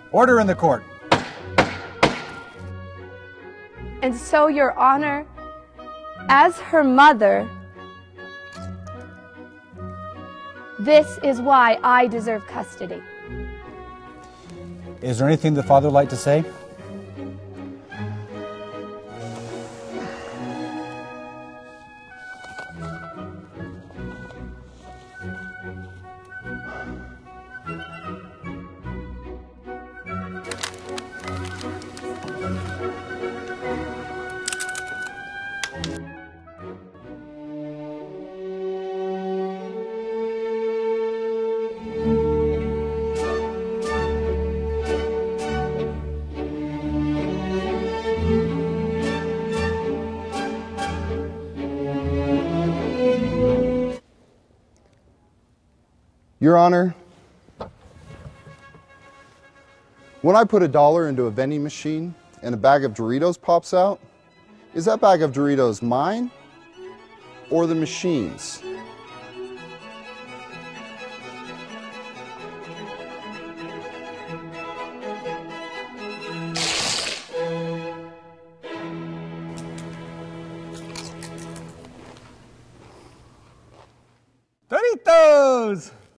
Order in the court. And so, Your Honor, as her mother, this is why I deserve custody. Is there anything the father would like to say? Your Honor, when I put $1 into a vending machine and a bag of Doritos pops out, is that bag of Doritos mine or the machine's? Doritos!